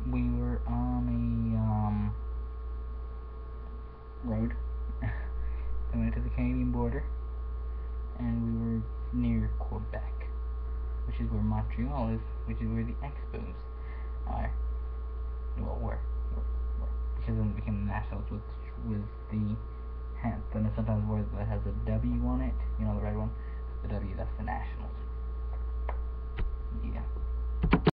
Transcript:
we were on a road that went to the Canadian border, and we were near Quebec, which is where Montreal is, which is where the expos are. Well, because then it became the nationals with the hat. Then sometimes where that has a W on it, you know, the red one. The W, that's the nationals. Yeah.